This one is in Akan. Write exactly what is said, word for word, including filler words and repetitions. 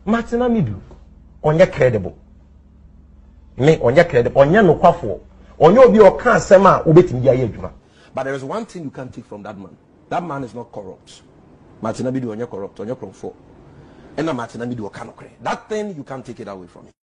Martin Amidu onye credible me onye credible onye no kwafo onye obi o kan asem a obetimi ya adwuma. But there is one thing you can't take from that man. That man is not corrupt. Martin Amidu onye corrupt onye corrupt for. And Martin Amidu o kanokre. That thing you can't take it away from him.